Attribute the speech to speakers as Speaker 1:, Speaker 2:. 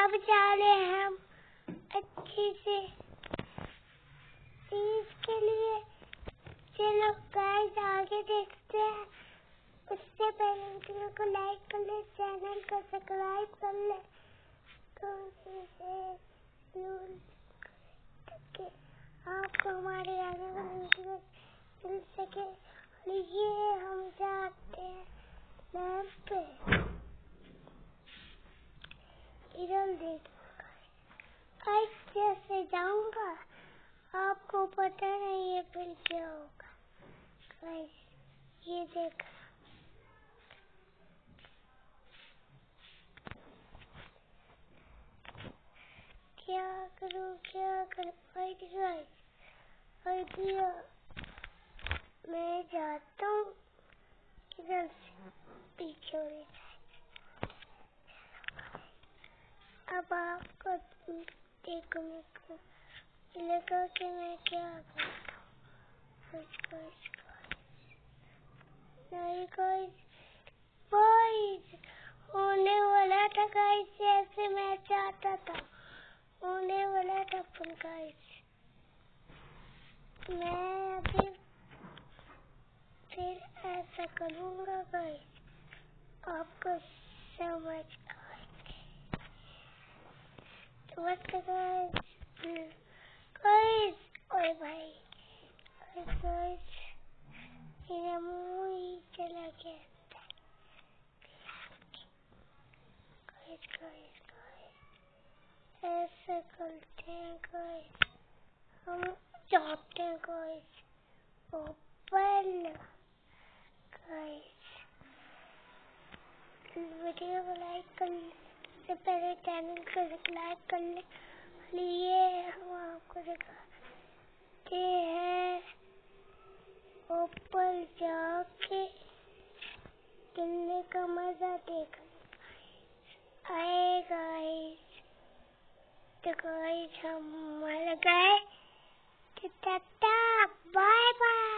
Speaker 1: अब जा रहे हैं हम अच्छे से इसके लिए। चलो गाइस आगे देखते हैं। उससे पहले वीडियो को लाइक कर ले, चैनल को सब्सक्राइब कर ले ताकि आपको हमारे आने वाली वीडियो मिल सके। और ये हम जाते हैं लैब पे। इधर देखो गाइस, जैसे जाऊंगा आपको पता नहीं है फिर क्या होगा। गाइस ये देखो, क्या करूं आइडिया। मैं जाता हूँ इधर से पीछे। अब आपको देखने को मिलेगा कि मैं क्या करता हूँ। नहीं गाइस होने वाला था गाइस, जैसे मैं चाहता था होने वाला था। पर गाइस मैं अभी फिर ऐसा करूँगा गाइस, आपको समझ आएगी। तो गाइस ओए भाई गाइस मेरा मुंह ही चला गया। गाइस ऐसा करते हैं गाइस, हम जाते हैं गाइस ऊपर। गाइस वीडियो को लाइक करने से पहले चैनल को सब्सक्राइब कर ले। लिए हम आपको दिखाते हैं ऊपर जाके गिरने का मजा देखने आए गाइस। तो गाइस हम मर गए। Tata bye bye.